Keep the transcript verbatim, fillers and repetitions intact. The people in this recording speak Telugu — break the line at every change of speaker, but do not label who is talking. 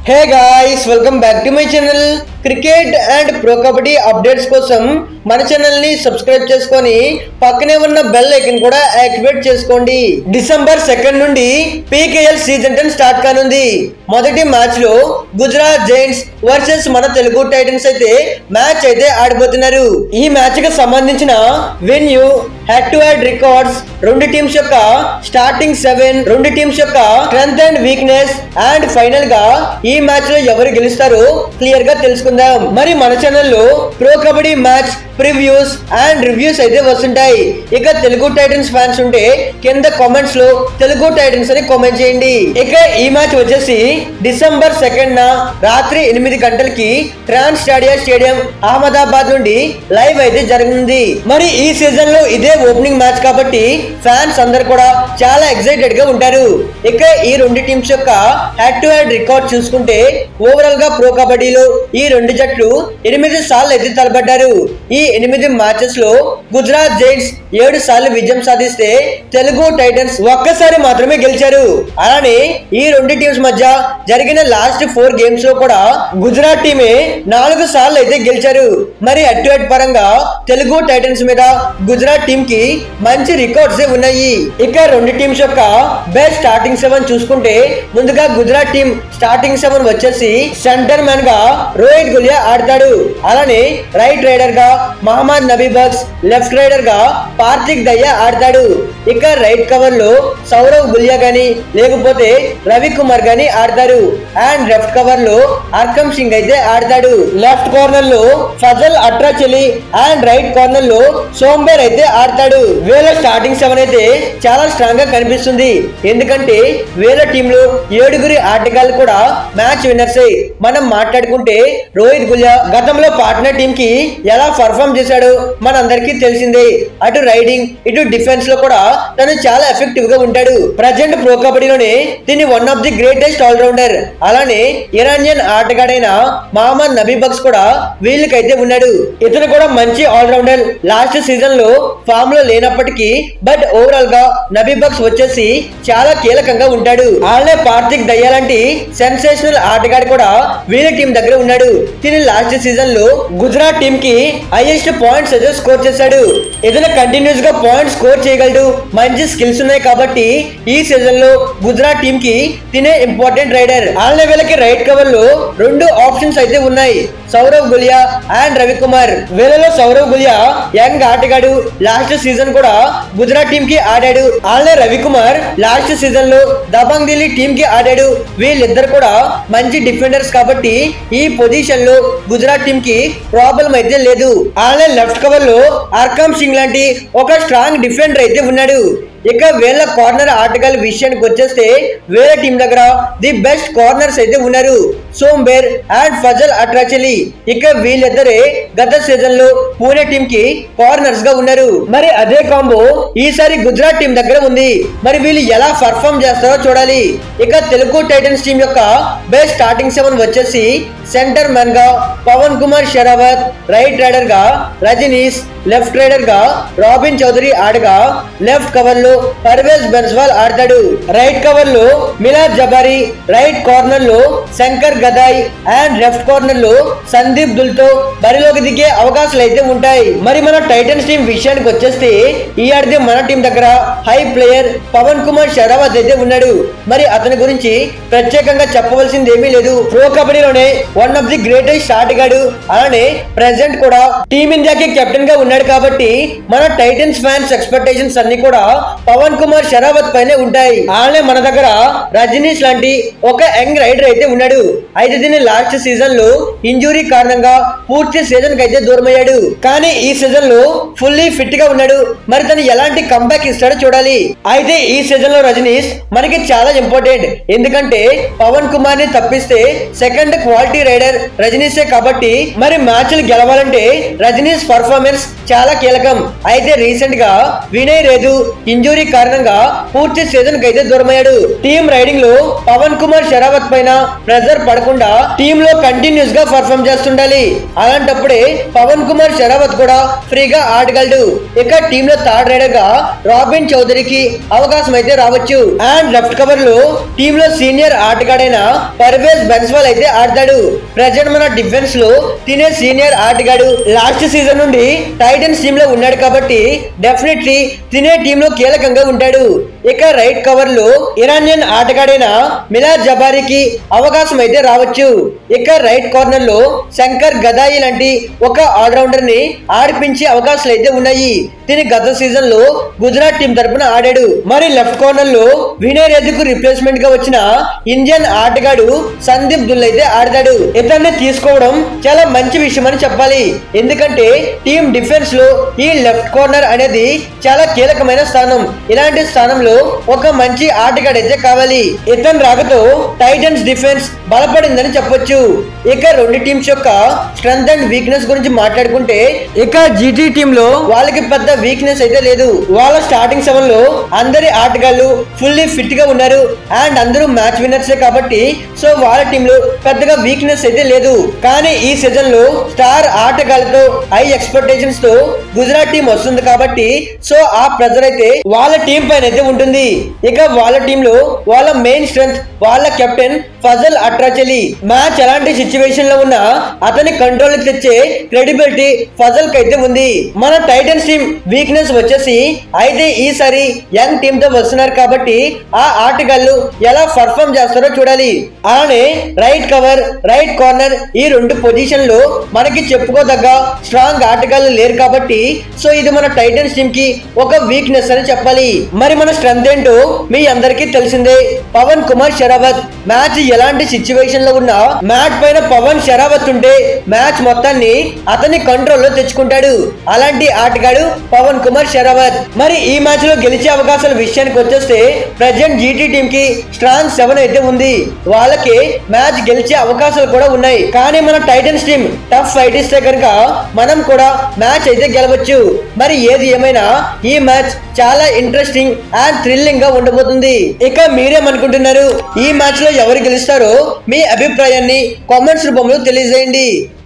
Hey guys welcome back to my channel cricket and pro kabaddi updates కోసం మన ఛానల్ ని సబ్స్క్రైబ్ చేసుకొని పక్కనే ఉన్న బెల్ ఐకాన్ కూడా యాక్టివేట్ చేసుకోండి. డిసెంబర్ సెకండ్ నుండి పీకేఎల్ సీజన్ టెన్ స్టార్ట్ కానుంది. మొదటి మ్యాచ్ లో గుజరాత్ జైంట్స్ వర్సెస్ మన తెలుగు టైటన్స్ అయితే మ్యాచ్ అయితే ఆడిపోతున్నారు. ఈ మ్యాచ్ కి సంబంధించిన venue, head to head records, రెండు టీమ్స్ యొక్క స్టార్టింగ్ సెవెన్, రెండు టీమ్స్ యొక్క strength and weakness and final గా ఈ మ్యాచ్ లో ఎవరు గెలుస్తారో క్లియర్ గా తెలుసుకుందాం. మరి మన ఛానల్లో pro kabaddi match previews and reviews అయితే వస్తుంటాయి. ఇక తెలుగు టైటన్స్ ఫ్యాన్స్ ఉంటే కింద కామెంట్స్ లో తెలుగు టైటన్స్ అని కామెంట్ చేయండి. ఇక ఈ మ్యాచ్ వచ్చేసి డిసెంబర్ సెకండ్ న రాత్రి ఎనిమిది గంటలకి ట్రాన్స్ స్టాడియా స్టేడియం అహ్మదాబాద్ నుండి లైవ్ అయితే జరగనుంది. మరి ఈ సీజన్ లో ఇదే ఓపెనింగ్ మ్యాచ్ కాబట్టి ఫ్యాన్స్ అందరు కూడా చాలా ఎక్సైటెడ్ గా ఉంటారు. ఇక ఈ రెండు టీమ్స్ యొక్క హెడ్ టు హెడ్ రికార్డ్ చూసుకుంటే ఓవరాల్ గా ప్రో కబడ్డీలో ఈ రెండు జట్లు ఎనిమిది సార్లు అయితే తలపడ్డారు. ఈ ఎనిమిది మ్యాచెస్ లో గుజరాత్ జైంట్స్ ఏడు సార్లు విజయం సాధిస్తే తెలుగు టైటన్స్ ఒక్కసారి మాత్రమే గెలిచారు. అలానే ఈ రెండు టీమ్స్ మధ్య జరిగిన లాస్ట్ ఫోర్ గేమ్స్ లో కూడా గుజరాత్ టీమే నాలుగు సార్లు అయితే గెలిచారు. మరి హెడ్ టు హెడ్ పరంగా తెలుగు టైటన్స్ మీద గుజరాత్ టీమ్ కి మంచి రికార్డ్స్ ఉన్నాయి. ఇక రెండు టీమ్స్ యొక్క బెస్ట్ స్టార్టింగ్ సెవెన్ చూసుకుంటే ముందుగా గుజరాత్ టీం స్టార్టింగ్ సెవెన్ వచ్చేసి సెంటర్ మ్యాన్ గా రోహిత్ గులియా ఆడతాడు. అలానే రైట్ రైడర్ గా Mohammad Nabi Bakhsh, left raider గా పార్థిక్ దయ్యా ఆడతాడు. ఇక రైట్ కవర్ లో సౌరవ్ గులియా గాని లేకపోతే రవి కుమార్ గాని ఆడతారు. అండ్ లెఫ్ట్ కవర్ లో అర్కమ్ సింగ్ అయితే ఆడతాడు. లెఫ్ట్ కార్నర్ లో Fazel Atrachali and right corner లో సోంబేర్ అయితే ఆడతాడు. వీళ్ళ స్టార్టింగ్ సెవెన్ అయితే చాలా స్ట్రాంగ్ గా కనిపిస్తుంది. ఎందుకంటే వీళ్ళ టీమ్ లో ఏడుగురి ఆటగాళ్ళు కూడా మ్యాచ్ విన్నర్స్. మనం మాట్లాడుకుంటే రోహిత్ గులియా గతంలో పార్ట్నర్ టీమ్ కి ఎలా పర్ఫార్మ్ చేశాడో మనందరికీ తెలిసిందే. అటు రైడింగ్ ఇటు డిఫెన్స్ లో కూడా తను చాలా ఎఫెక్టివ్ గా ఉంటాడు. ప్రజెంట్ ప్రో కబడ్డీలోనే దీని one of the greatest allrounder. అలానే ఇరానియన్ ఆటగాడైన మహమ్మద్ నబీ బక్స్ కూడా వీళ్ళకైతే ఉన్నాడు. ఇతను కూడా మంచి ఆల్రౌండర్. లాస్ట్ సీజన్ లో ఫామ్ లో లేనప్పటికీ బట్ ఓవరాల్ గా నబీ బక్స్ వచ్చేసి చాలా కీలకంగా ఉంటాడు. అలానే పార్థిక్ దయ్యా లాంటి సెన్సేషనల్ ఆటగాడు కూడా వీళ్ళ టీం దగ్గర ఉన్నాడు. దీని లాస్ట్ సీజన్ లో గుజరాత్ టీం కి హైయెస్ట్ పాయింట్స్ అయితే స్కోర్ చేశాడు. ఏదైనా కంటిన్యూస్ గా పాయింట్స్ స్కోర్ చేయగలడు. మంచి స్కిల్స్ ఉన్నాయి కాబట్టి ఈ సీజన్ లో గుజరాత్ టీం కి తినే ఇంపార్టెంట్ రైడర్. అలానే వీళ్ళకి రైట్ కవర్ లో రెండు ఆప్షన్స్ అయితే ఉన్నాయి, సౌరవ్ గులియా అండ్ రవి కుమార్. వీళ్ళలో సౌరవ్ గులియా యంగ్ ఆటగాడు. లాస్ట్ సీజన్ కూడా గుజరాత్ టీం కి ఆడాడు. అలానే రవి కుమార్ లాస్ట్ సీజన్ లో దబాంగ్ ఢిల్లీ టీం కి ఆడాడు. వీళ్ళిద్దరు కూడా మంచి డిఫెండర్స్ కాబట్టి ఈ పొజిషన్ లో గుజరాత్ టీం కి ప్రాబ్లం అయితే లేదు. అలానే లెఫ్ట్ కవర్ లో అర్కమ్ సింగ్ లాంటి ఒక స్ట్రాంగ్ డిఫెండర్ అయితే ఉన్నాడు. ఇక వీళ్ళ కార్నర్ ఆటగాళ్ళ విషయానికి వచ్చేస్తే వీళ్ళ టీం దగ్గర ది బెస్ట్ కార్నర్స్ అయితే ఉన్నారు, సోంబేర్ అండ్ ఫజల్ అట్రాచలి. ఇక వీళ్ళిద్దరే గత సీజన్ లో పూణే టీం కి కార్నర్స్ గా ఉన్నారు. మరి అదే కాంబో ఈసారి గుజరాత్ టీం దగ్గర ఉంది. మరి వీళ్ళు ఎలా పర్ఫార్మ్ చేస్తారో చూడాలి. ఇక తెలుగు టైటన్స్ టీం యొక్క బెస్ట్ స్టార్టింగ్ సెవెన్ వచ్చేసి సెంటర్ మ్యాన్ గా పవన్ కుమార్ షెరావత్, రైట్ రైడర్ గా రజనీష్, లెఫ్ట్ రైడర్ గా రాబిన్ చౌదరి ఆడగా లెఫ్ట్ కవర్ లో పర్వేజ్ బెన్స్వాల్ ఆడతాడు. రైట్ కవర్ లో మిలాద్ జబారీ, రైట్ కార్నర్ లో Shankar Gadai and left corner లో సందీప్ దుల్ తో బరిలోకి దిగే అవకాశాలు అయితే ఉంటాయి. మరి మన టైటన్స్ టీం విషయానికి వచ్చేస్తే ఈ ఆడితే మన టీం దగ్గర హై ప్లేయర్ పవన్ కుమార్ షెరావత్ అయితే ఉన్నాడు. మరి అతని గురించి ప్రత్యేకంగా చెప్పవలసింది ఏమీ లేదు. ప్రో కబడ్డీలోనే వన్ ఆఫ్ ది గ్రేటెస్ట్ ఆటగాడు. అలానే ప్రెసెంట్ కూడా టీమిండియాకి కెప్టెన్ గా ఉన్నాడు కాబట్టి మన టైటన్స్ ఫ్యాన్స్ ఎక్స్పెక్టేషన్స్ అన్ని కూడా పవన్ కుమార్ షెరావత్ పైనే ఉంటాయి. అలానే మన దగ్గర రజనీష్ లాంటి ఒక యంగ్ రైడర్ అయితే ఉన్నాడు. అయితే దీని లాస్ట్ సీజన్ లో ఇంజురీ కారణంగా పూర్తి సీజన్ కి అయితే దూరం అయ్యాడు. కానీ ఈ సీజన్ లో ఫుల్లీ ఫిట్ గా ఉన్నాడు. మరి తను ఎలాంటి కంబ్యాక్ ఇస్తాడో చూడాలి. అయితే ఈ సీజన్ లో రజనీష్ మనకి చాలా ఇంపార్టెంట్. ఎందుకంటే పవన్ కుమార్ ని తప్పిస్తే సెకండ్ క్వాలిటీ రైడర్ రజనీషే కాబట్టి మరి మ్యాచ్లు గెలవాలంటే రజనీష్ పర్ఫార్మెన్స్ చాలా కీలకం. అయితే రీసెంట్ గా వినయ్ రేదు ఇంజురీ ఇంజురీ కారణంగా పూర్తి సీజన్ కి అయితే దూరమయ్యాడు. టీమ్ రైడింగ్ లో పవన్ కుమార్ షరావత్ పైన ప్రెజర్ పడకుండా టీమ్ లో కంటిన్యూస్ గా పర్ఫామ్ చేస్తుండాలి. అలాంటప్పుడే పవన్ కుమార్ షరావత్ కూడా ఫ్రీగా ఆడగలడు. ఇక టీమ్ లో థర్డ్ రైడర్ గా రాబిన్ చౌదరికి అవకాశం అయితే రావచ్చు. అండ్ లెఫ్ట్ కవర్ లో టీమ్ లో సీనియర్ ఆటగాడైన పర్వేజ్ బెన్స్వాల్ అయితే ఆడతాడు. ప్రజెంట్ మన డిఫెన్స్ లో తినే సీనియర్ ఆటగాడు లాస్ట్ సీజన్ నుండి టైటన్స్ టీమ్ లో ఉన్నాడు కాబట్టి డెఫినెట్లీ తినే టీమ్ లో కీలకంగా ఉంటాడు. ఇక రైట్ కవర్ లో ఇరానియన్ ఆటగాడైన మిలాద్ జబారికి అవకాశం అయితే రావచ్చు. ఇక రైట్ కార్నర్ లో శంకర్ గదాయి లాంటి ఒక ఆల్రౌండర్ ని ఆడిపించే అవకాశాలు అయితే ఉన్నాయి. దీని గత సీజన్ లో గుజరాత్ టీం తరపున ఆడాడు. మరి లెఫ్ట్ కార్నర్ లో వినయ్ రెడ్డికు రిప్లేస్మెంట్ గా వచ్చిన ఇండియన్ ఆటగాడు సందీప్ దుల్ అయితే ఆడతాడు. ఇతన్ని తీసుకోవడం చాలా మంచి విషయం అని చెప్పాలి. ఎందుకంటే టీం డిఫెన్స్ లో ఈ లెఫ్ట్ కార్నర్ అనేది చాలా కీలకమైన స్థానం. ఇలాంటి స్థానంలో ఒక మంచి ఆటగాడు అయితే కావాలి. ఇతని రాకతో టైటన్స్ డిఫెన్స్ బలపడిందని చెప్పొచ్చు. ఇక రెండు టీమ్స్ యొక్క స్ట్రెంగ్త్ అండ్ వీక్నెస్ గురించి మాట్లాడుకుంటే ఇక జీటీ టీమ్ లో వాళ్ళకి పెద్ద వీక్నెస్ అయితే లేదు. వాళ్ళ స్టార్టింగ్ సెవెన్ లో అందరి ఆటగాళ్లు ఫుల్లీ ఫిట్ గా ఉన్నారు అండ్ అందరూ మ్యాచ్ విన్నర్సే కాబట్టి సో వాళ్ళ టీమ్ లో పెద్దగా వీక్నెస్ అయితే లేదు. కానీ ఈ సీజన్ లో స్టార్ ఆటగాళ్లతో హై ఎక్స్పెక్టేషన్స్ తో గుజరాత్ టీం వస్తుంది కాబట్టి సో ఆ ప్రెజర్ అయితే వాళ్ళ టీం పైన అయితే ఉంటుంది. ఇక వాళ్ళ టీమ్ లో వాళ్ళ మెయిన్ స్ట్రెంగ్త్ వాళ్ళ కెప్టెన్ ఫజల్ అట్రాచలి. మ్యాచ్ ఎలాంటి సిచ్యువేషన్ లో ఉన్నా అతని కంట్రోల్ తెచ్చే క్రెడిబిలిటీ ఫజల్ కి అయితే ఉంది. మన టైటన్స్ టీం వీక్నెస్ వచ్చేసి అయితే ఈసారి యంగ్ టీమ్ తో వస్తున్నారు కాబట్టి ఆ ఆటగాళ్లు ఎలా పర్ఫామ్ చేస్తారో చూడాలి. అలానే రైట్ కవర్ రైట్ కార్నర్ ఈ రెండు పొజిషన్ లో మనకి చెప్పుకోదగ్గ స్ట్రాంగ్ ఆటగాళ్లు లేరు కాబట్టి సో ఇది మన టైటన్స్ టీం కి ఒక వీక్నెస్ అని చెప్పాలి. మరి మన స్ట్రెంగ్త్ ఏంటో మీ అందరికీ తెలిసిందే. పవన్ కుమార్ షరావత్ మ్యాచ్ ఎలాంటి సిచ్యువేషన్ లో ఉన్నా మ్యాచ్ పైన పవన్ షరావత్ ఉంటే మ్యాచ్ మొత్తాన్ని అతని కంట్రోల్ లో తెచ్చుకుంటాడు. అలాంటి ఆటగాడు పవన్ కుమార్ షరావత్. మరి ఈ మ్యాచ్ లో గెలిచే అవకాశాల విషయానికి వచ్చేస్తే ప్రెజెంట్ జీటీ టీం కి స్ట్రాంగ్ సెవెన్ అయితే ఉంది. వాళ్ళకి మ్యాచ్ గెలిచే అవకాశాలు కూడా ఉన్నాయి. కానీ మన టైటన్స్ టీం టఫ్ ఫైట్ ఇస్తే కనుక మనం కూడా మ్యాచ్ అయితే గెలవచ్చు. మరి ఏది ఏమైనా ఈ మ్యాచ్ చాలా ఇంట్రెస్టింగ్ అండ్ థ్రిల్లింగ్ గా ఉండబోతుంది. ఇక మీరేమనుకుంటున్నారు? ఈ మ్యాచ్ లో ఎవరు గెలుస్తారో మీ అభిప్రాయాన్ని కామెంట్స్ రూపంలో తెలియజేయండి.